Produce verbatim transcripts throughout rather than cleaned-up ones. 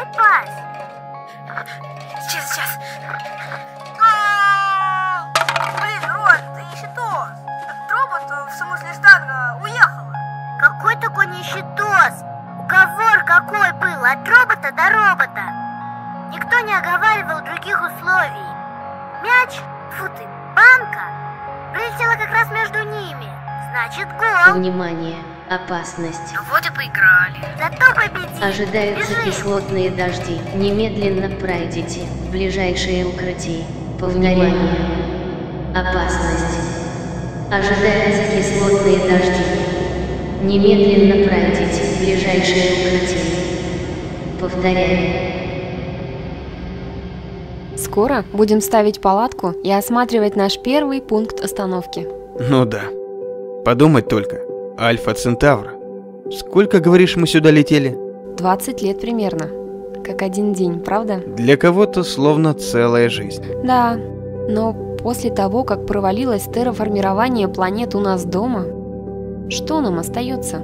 попасть. Сейчас, сейчас. А, блин, Рон, ты нищетос. Робот, в смысле штанга, уехала. Какой такой нищетос? Уговор какой был, от робота до робота. Никто не оговаривал других условий. Мяч, фу ты, банка, прилетела как раз между ними. Значит, гол. Внимание, опасность. Ну вот и поиграли. Зато победили. Ожидаются Бежи. кислотные дожди. Немедленно пройдите в ближайшее укрытие. Повторяю. Опасность. Ожидаются кислотные дожди. Немедленно пройдите в ближайшее укрытие. Повторяю. Скоро будем ставить палатку и осматривать наш первый пункт остановки. Ну да. Подумать только. Альфа Центавра. Сколько, говоришь, мы сюда летели? двадцать лет примерно. Как один день, правда? Для кого-то словно целая жизнь. Да, но после того, как провалилось терраформирование планет у нас дома, что нам остается?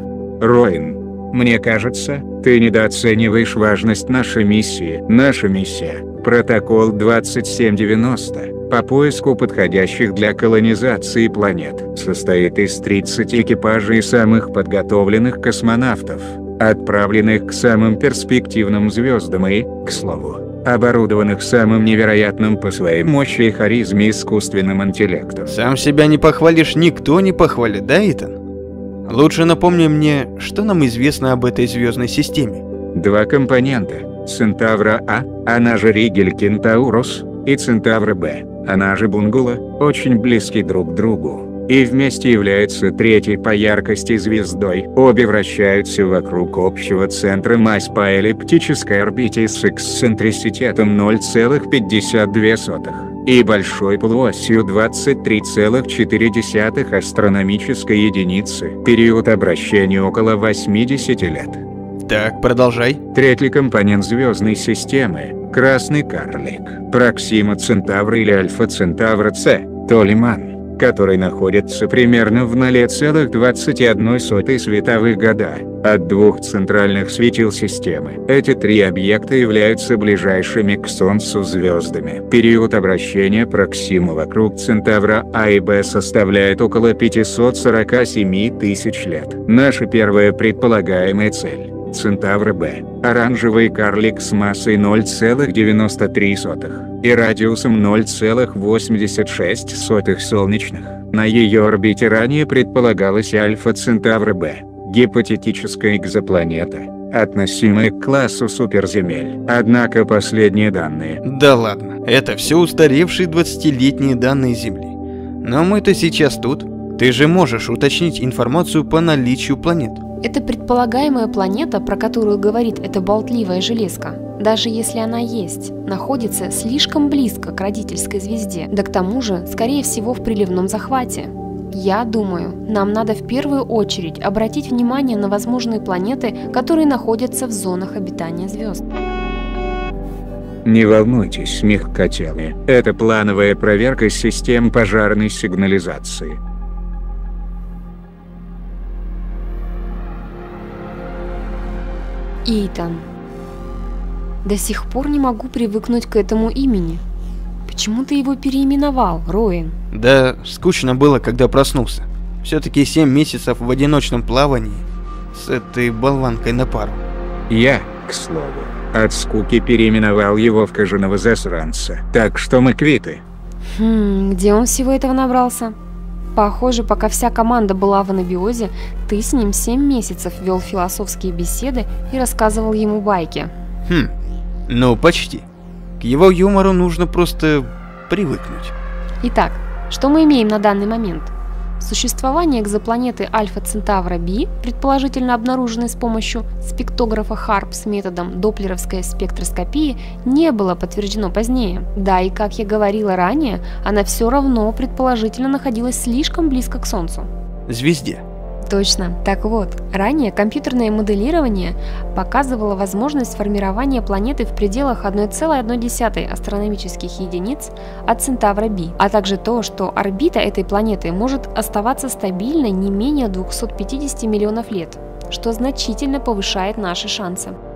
Роин, мне кажется, ты недооцениваешь важность нашей миссии. Наша миссия – протокол двадцать семь девяносто по поиску подходящих для колонизации планет. Состоит из тридцати экипажей самых подготовленных космонавтов, отправленных к самым перспективным звездам и, к слову, оборудованных самым невероятным по своей мощи и харизме искусственным интеллектом. Сам себя не похвалишь, никто не похвалит, да, Итан? Лучше напомни мне, что нам известно об этой звездной системе. Два компонента – Центавра А, она же Ригель Кентаурус, и Центавра Б, она же Бунгула, очень близки друг к другу, и вместе являются третьей по яркости звездой. Обе вращаются вокруг общего центра масс по эллиптической орбите с эксцентриситетом ноль целых пятьдесят две сотых и большой полуосью двадцать три целых четыре десятых астрономической единицы. Период обращения около восьмидесяти лет. Так, продолжай. Третий компонент звездной системы – Красный Карлик, Проксима Центавра или Альфа Центавра С, Толиман, который находится примерно в ноль целых двадцать одна сотая световых года от двух центральных светил системы. Эти три объекта являются ближайшими к Солнцу звездами. Период обращения Проксимы вокруг Центавра А и Б составляет около пятисот сорока семи тысяч лет. Наша первая предполагаемая цель – Центавра Б, оранжевый карлик с массой ноль целых девяносто три сотых и радиусом ноль целых восемьдесят шесть сотых солнечных. На ее орбите ранее предполагалась Альфа Центавра Б, гипотетическая экзопланета, относимая к классу суперземель. Однако последние данные... Да ладно, это все устаревшие двадцатилетние данные Земли. Но мы-то сейчас тут. Ты же можешь уточнить информацию по наличию планет. Это предполагаемая планета, про которую говорит эта болтливая железка, даже если она есть, находится слишком близко к родительской звезде, да к тому же, скорее всего, в приливном захвате. Я думаю, нам надо в первую очередь обратить внимание на возможные планеты, которые находятся в зонах обитания звезд. Не волнуйтесь, мягкотелые, это плановая проверка систем пожарной сигнализации. Итан. До сих пор не могу привыкнуть к этому имени. Почему ты его переименовал, Роин? Да, скучно было, когда проснулся. Все-таки семь месяцев в одиночном плавании с этой болванкой на пару. Я, к слову, от скуки переименовал его в кожаного засранца, так что мы квиты. Хм, где он всего этого набрался? Похоже, пока вся команда была в анабиозе, ты с ним семь месяцев вел философские беседы и рассказывал ему байки. Хм, ну почти. К его юмору нужно просто привыкнуть. Итак, что мы имеем на данный момент? Существование экзопланеты Альфа Центавра Б, предположительно обнаруженной с помощью спектографа Харп с методом доплеровской спектроскопии, не было подтверждено позднее. Да, и как я говорила ранее, она все равно предположительно находилась слишком близко к Солнцу. Звезде. Точно. Так вот, ранее компьютерное моделирование показывало возможность формирования планеты в пределах одной целой одной десятой астрономических единиц от Центавра Б, а также то, что орбита этой планеты может оставаться стабильной не менее двухсот пятидесяти миллионов лет, что значительно повышает наши шансы.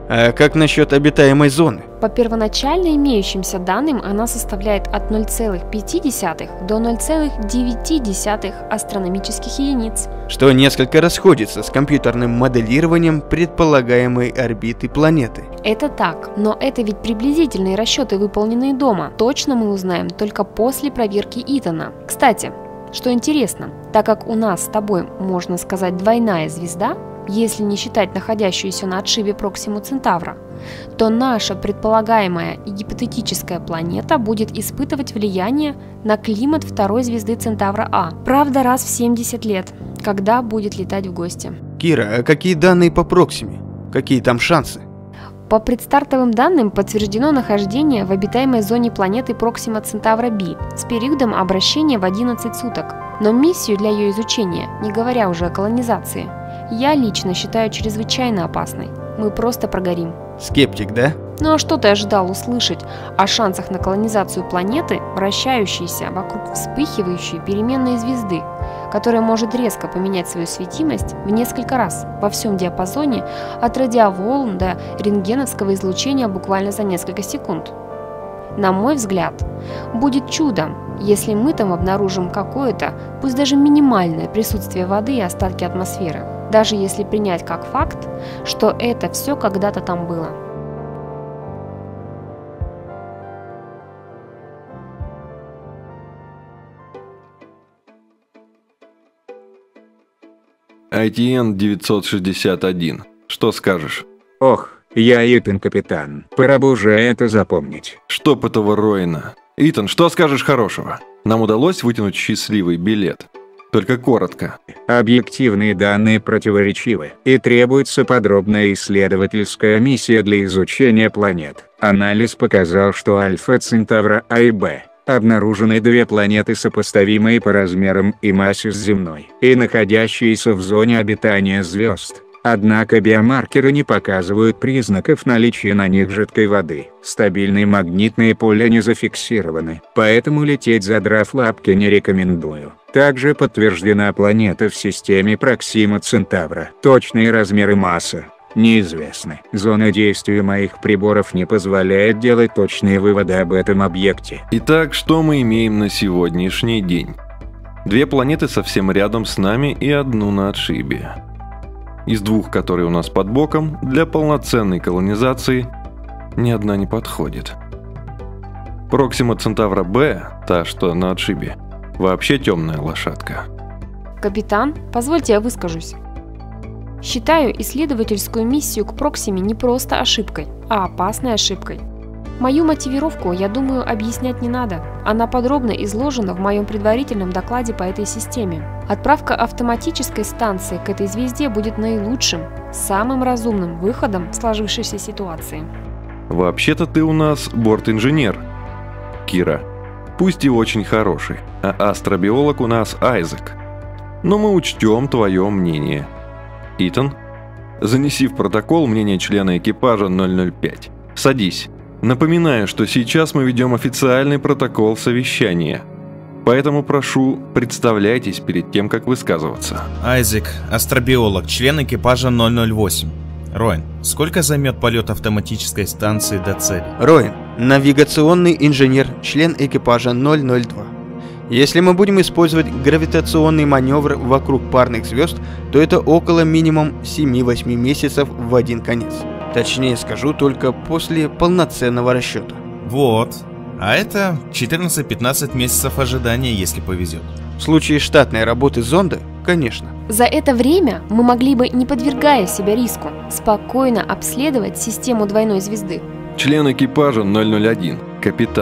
А как насчет обитаемой зоны? По первоначально имеющимся данным она составляет от ноль целых пяти десятых до ноль целых девяти десятых астрономических единиц. Что несколько расходится с компьютерным моделированием предполагаемой орбиты планеты. Это так, но это ведь приблизительные расчеты, выполненные дома. Точно мы узнаем только после проверки Итана. Кстати, что интересно, так как у нас с тобой, можно сказать, двойная звезда, если не считать находящуюся на отшибе Проксиму Центавра, то наша предполагаемая и гипотетическая планета будет испытывать влияние на климат второй звезды Центавра А. Правда, раз в семьдесят лет, когда будет летать в гости. Кира, а какие данные по Проксиме? Какие там шансы? По предстартовым данным подтверждено нахождение в обитаемой зоне планеты Проксима Центавра Б с периодом обращения в одиннадцать суток. Но миссию для ее изучения, не говоря уже о колонизации, я лично считаю чрезвычайно опасной. Мы просто прогорим. Скептик, да? Ну а что ты ожидал услышать о шансах на колонизацию планеты, вращающейся вокруг вспыхивающей переменной звезды, которая может резко поменять свою светимость в несколько раз во всем диапазоне от радиоволн до рентгеновского излучения буквально за несколько секунд? На мой взгляд, будет чудом, если мы там обнаружим какое-то, пусть даже минимальное присутствие воды и остатки атмосферы, даже если принять как факт, что это все когда-то там было. ай ти эн девятьсот шестьдесят один. Что скажешь? Ох, я Итан, капитан. Пора бы уже это запомнить. Чтоб этого Роина. Итан, что скажешь хорошего? Нам удалось вытянуть счастливый билет. Только коротко. Объективные данные противоречивы, и требуется подробная исследовательская миссия для изучения планет. Анализ показал, что Альфа Центавра А и Б обнаружены две планеты, сопоставимые по размерам и массе с земной, и находящиеся в зоне обитания звезд. Однако биомаркеры не показывают признаков наличия на них жидкой воды. Стабильные магнитные поля не зафиксированы, поэтому лететь задрав лапки не рекомендую. Также подтверждена планета в системе Проксима Центавра. Точные размеры, масса неизвестны. Зона действия моих приборов не позволяет делать точные выводы об этом объекте. Итак, что мы имеем на сегодняшний день? Две планеты совсем рядом с нами и одну на отшибе. Из двух, которые у нас под боком, для полноценной колонизации ни одна не подходит. Проксима Центавра Б, та, что на отшибе, вообще темная лошадка. Капитан, позвольте я выскажусь. Считаю исследовательскую миссию к Проксиме не просто ошибкой, а опасной ошибкой. Мою мотивировку, я думаю, объяснять не надо. Она подробно изложена в моем предварительном докладе по этой системе. Отправка автоматической станции к этой звезде будет наилучшим, самым разумным выходом в сложившейся ситуации. Вообще-то ты у нас борт-инженер, Кира. Пусть и очень хороший, а астробиолог у нас Айзек. Но мы учтем твое мнение. Итан, занеси в протокол мнение члена экипажа ноль ноль пять. Садись. Напоминаю, что сейчас мы ведем официальный протокол совещания. Поэтому прошу, представляйтесь перед тем, как высказываться. Айзек, астробиолог, член экипажа ноль ноль восемь. Роин, сколько займет полет автоматической станции до цели? Роин, навигационный инженер, член экипажа ноль ноль два. Если мы будем использовать гравитационный маневр вокруг парных звезд, то это около минимум семи-восьми месяцев в один конец. Точнее скажу, только после полноценного расчета. Вот. А это четырнадцать-пятнадцать месяцев ожидания, если повезет. В случае штатной работы зонда, конечно. За это время мы могли бы, не подвергая себя риску, спокойно обследовать систему двойной звезды. Член экипажа ноль ноль один, капитан.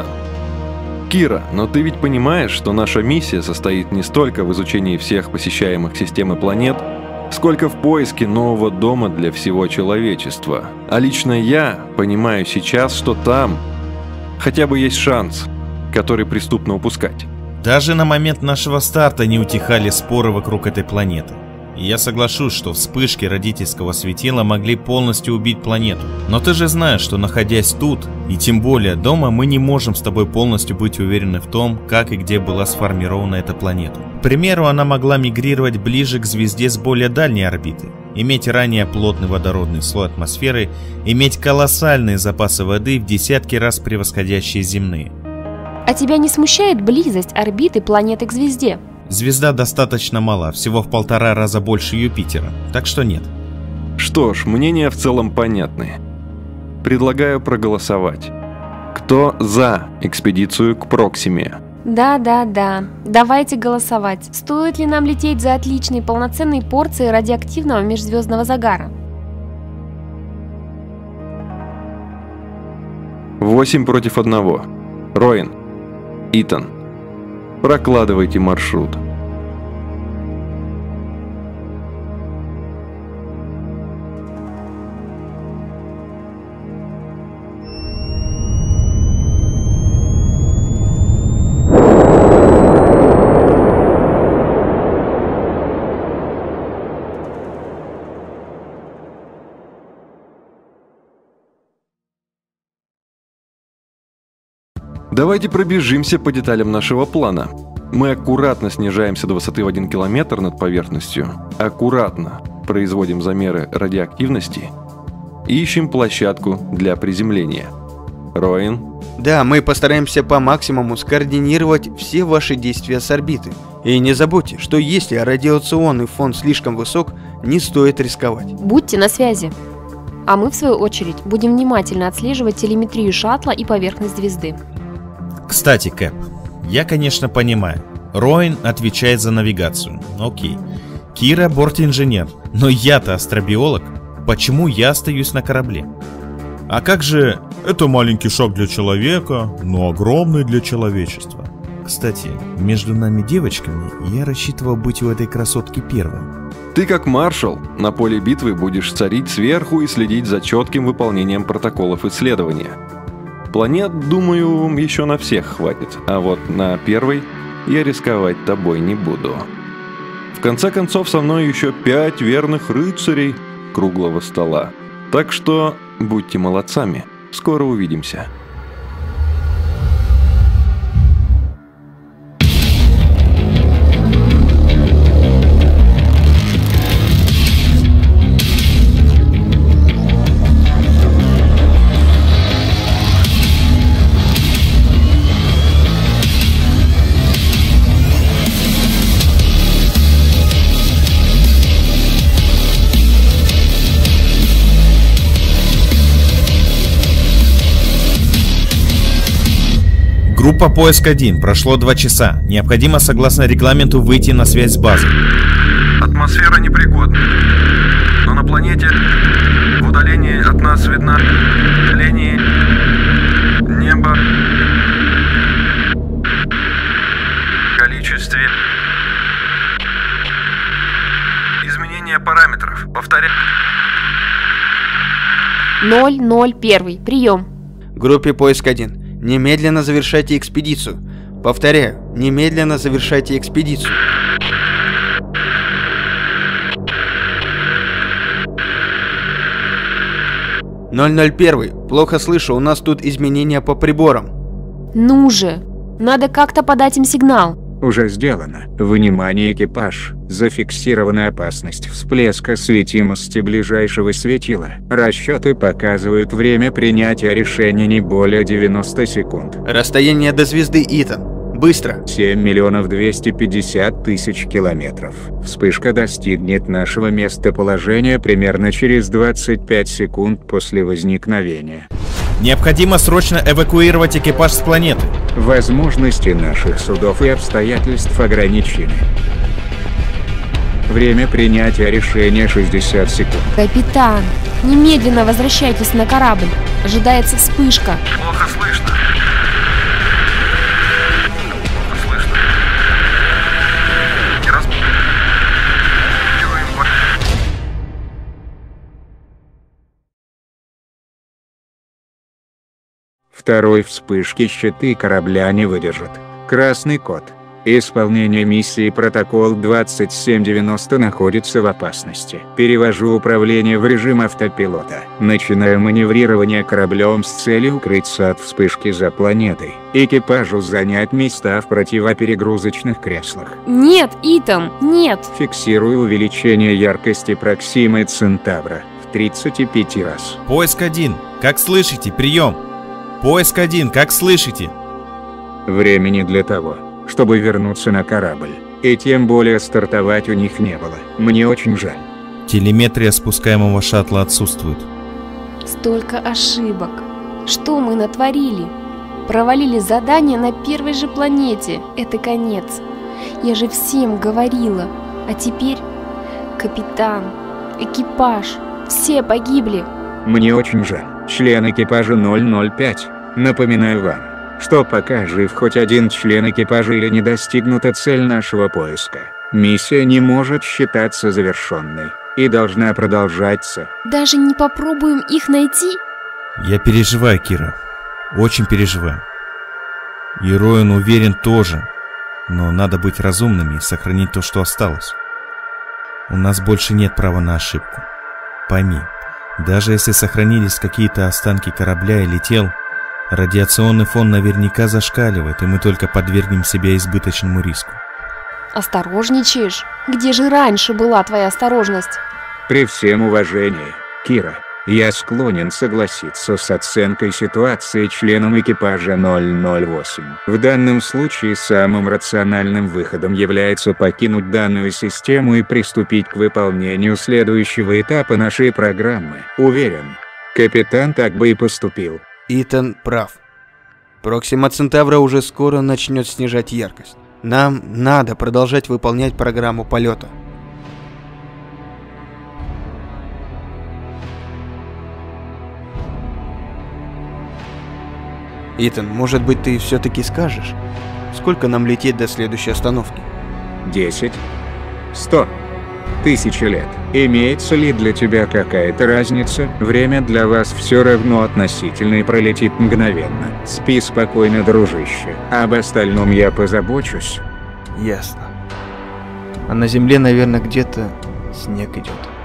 Кира, но ты ведь понимаешь, что наша миссия состоит не столько в изучении всех посещаемых систем и планет, сколько в поиске нового дома для всего человечества. А лично я понимаю сейчас, что там хотя бы есть шанс, который преступно упускать. Даже на момент нашего старта не утихали споры вокруг этой планеты. И я соглашусь, что вспышки родительского светила могли полностью убить планету. Но ты же знаешь, что находясь тут, и тем более дома, мы не можем с тобой полностью быть уверены в том, как и где была сформирована эта планета. К примеру, она могла мигрировать ближе к звезде с более дальней орбиты, иметь ранее плотный водородный слой атмосферы, иметь колоссальные запасы воды в десятки раз превосходящие земные. А тебя не смущает близость орбиты планеты к звезде? Звезда достаточно мала, всего в полтора раза больше Юпитера, так что нет. Что ж, мнения в целом понятны. Предлагаю проголосовать. Кто за экспедицию к Проксиме? Да-да-да, давайте голосовать. Стоит ли нам лететь за отличной полноценной порцией радиоактивного межзвездного загара? Восемь против одного. Роин, Итан, прокладывайте маршрут. Давайте пробежимся по деталям нашего плана. Мы аккуратно снижаемся до высоты в один километр над поверхностью, аккуратно производим замеры радиоактивности и ищем площадку для приземления. Роин? Да, мы постараемся по максимуму скоординировать все ваши действия с орбиты. И не забудьте, что если радиационный фон слишком высок, не стоит рисковать. Будьте на связи. А мы, в свою очередь, будем внимательно отслеживать телеметрию шаттла и поверхность звезды. Кстати, Кэп, я, конечно, понимаю. Роин отвечает за навигацию. Окей. Кира бортинженер. Но я-то астробиолог. Почему я остаюсь на корабле? А как же... Это маленький шаг для человека, но огромный для человечества. Кстати, между нами девочками я рассчитывал быть у этой красотки первым. Ты как маршал на поле битвы будешь царить сверху и следить за четким выполнением протоколов исследования. Планет, думаю, еще на всех хватит, а вот на первой я рисковать тобой не буду. В конце концов, со мной еще пять верных рыцарей круглого стола. Так что будьте молодцами, скоро увидимся. Группа поиск один. Прошло два часа. Необходимо, согласно регламенту, выйти на связь с базой. Атмосфера непригодна. Но на планете в удалении от нас видна линии неба в количестве изменения параметров. Повторяю. ноль ноль один. Прием. Группе поиск один. Немедленно завершайте экспедицию. Повторяю, немедленно завершайте экспедицию. ноль ноль один. Плохо слышу, у нас тут изменения по приборам. Ну же, надо как-то подать им сигнал. Уже сделано. Внимание, экипаж. Зафиксирована опасность всплеска светимости ближайшего светила. Расчеты показывают время принятия решения не более девяноста секунд. Расстояние до звезды Итан. Быстро. семь миллионов двести пятьдесят тысяч километров. Вспышка достигнет нашего местоположения примерно через двадцать пять секунд после возникновения. Необходимо срочно эвакуировать экипаж с планеты. Возможности наших судов и обстоятельств ограничены. Время принятия решения шестьдесят секунд. Капитан, немедленно возвращайтесь на корабль. Ожидается вспышка. Плохо слышно. Плохо слышно. Не раз... Второй вспышки щиты корабля не выдержат. Красный код. Исполнение миссии протокол двадцать семь девяносто находится в опасности. Перевожу управление в режим автопилота. Начинаю маневрирование кораблем с целью укрыться от вспышки за планетой. Экипажу занять места в противоперегрузочных креслах. Нет, Итан, нет. Фиксирую увеличение яркости Проксимы Центавра в тридцать пять раз. Поиск один, как слышите, прием. Поиск один, как слышите. Времени для того, чтобы вернуться на корабль, и тем более стартовать у них не было. Мне очень жаль. Телеметрия спускаемого шаттла отсутствует. Столько ошибок. Что мы натворили? Провалили задание на первой же планете. Это конец. Я же всем говорила. А теперь капитан, экипаж, все погибли. Мне очень жаль. Член экипажа ноль ноль пять. Напоминаю вам, что пока жив хоть один член экипажа или не достигнута цель нашего поиска, миссия не может считаться завершенной и должна продолжаться. Даже не попробуем их найти? Я переживаю, Кира. Очень переживаю. И Роэн уверен тоже. Но надо быть разумными и сохранить то, что осталось. У нас больше нет права на ошибку. Пойми, даже если сохранились какие-то останки корабля или тел, радиационный фон наверняка зашкаливает, и мы только подвергнем себя избыточному риску. Осторожничаешь? Где же раньше была твоя осторожность? При всем уважении, Кира, я склонен согласиться с оценкой ситуации членом экипажа ноль ноль восемь. В данном случае самым рациональным выходом является покинуть данную систему и приступить к выполнению следующего этапа нашей программы. Уверен, капитан так бы и поступил. Итан прав. Проксима Центавра уже скоро начнет снижать яркость. Нам надо продолжать выполнять программу полета. Итан, может быть, ты все-таки скажешь, сколько нам лететь до следующей остановки? Десять. Сто. Тысячи лет. Имеется ли для тебя какая-то разница? Время для вас все равно относительно и пролетит мгновенно. Спи спокойно, дружище. Об остальном я позабочусь. Ясно. А на земле, наверное, где-то снег идет.